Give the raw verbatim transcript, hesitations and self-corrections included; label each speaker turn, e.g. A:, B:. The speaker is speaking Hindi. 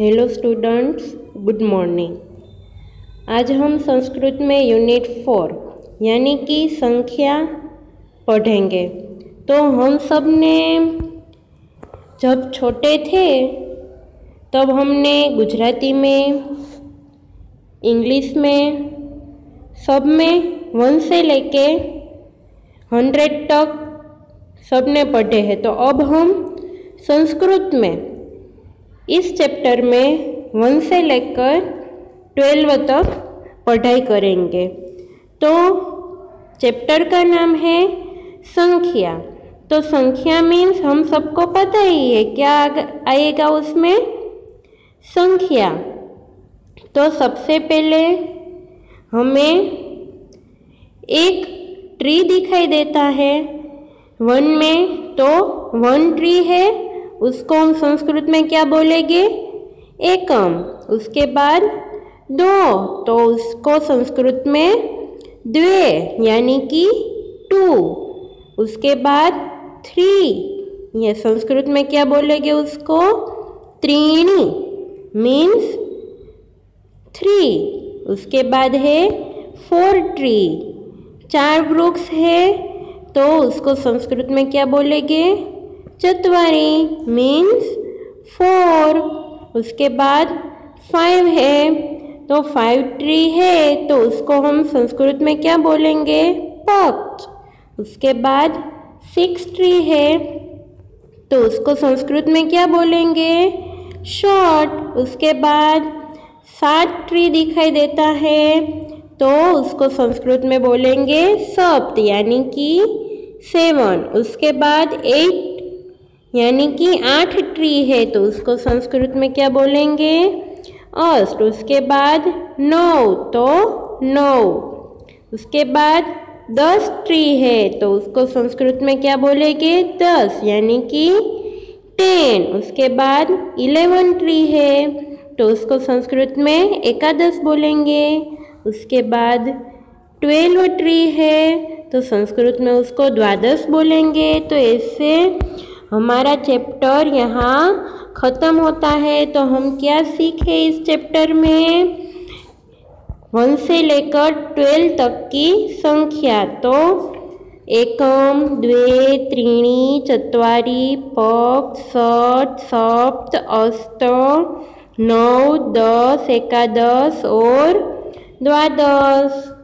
A: Hello students, good morning. आज हम संस्कृत में यूनिट फोर यानी कि संख्या पढ़ेंगे। तो हम सब ने जब छोटे थे तब हमने गुजराती में, इंग्लिश में, सब में वन से लेके हंड्रेड तक सब ने पढ़े हैं। तो अब हम संस्कृत में इस चैप्टर में वन से लेकर ट्वेल्व तक पढ़ाई करेंगे। तो चैप्टर का नाम है संख्या। तो संख्या मीन्स हम सबको पता ही है क्या आएगा उसमें, संख्या। तो सबसे पहले हमें एक ट्री दिखाई देता है वन में, तो वन ट्री है, उसको हम संस्कृत में क्या बोलेंगे, एकम। उसके बाद दो, तो उसको संस्कृत में द्वे यानी कि टू। उसके बाद थ्री, ये संस्कृत में क्या बोलेंगे उसको, त्रीणी मीन्स थ्री। उसके बाद है फोर ट्री, चार वृक्ष है, तो उसको संस्कृत में क्या बोलेंगे, चत्वारी मीन्स फोर। उसके बाद फाइव है, तो फाइव ट्री है, तो उसको हम संस्कृत में क्या बोलेंगे, पक्ष। उसके बाद सिक्स ट्री है, तो उसको संस्कृत में क्या बोलेंगे, शॉर्ट। उसके बाद सात ट्री दिखाई देता है, तो उसको संस्कृत में बोलेंगे सप्त यानी कि सेवन। उसके बाद एट यानी कि आठ ट्री है, तो उसको संस्कृत में क्या बोलेंगे, अष्ट। उसके बाद नौ, तो नौ। उसके बाद दस ट्री है, तो उसको संस्कृत में क्या बोलेंगे, दस यानी कि टेन। उसके बाद इलेवन ट्री है, तो उसको संस्कृत में एकादश बोलेंगे। उसके बाद ट्वेल्व ट्री है, तो संस्कृत में उसको द्वादश बोलेंगे। तो ऐसे हमारा चैप्टर यहाँ ख़त्म होता है। तो हम क्या सीखे इस चैप्टर में, वन से लेकर ट्वेल्व तक की संख्या। तो एकम, द्वे, त्रीणि, चत्वारि, पक्ष, षट्, सप्त, अष्ट, नौ, दस, एकादश और द्वादश।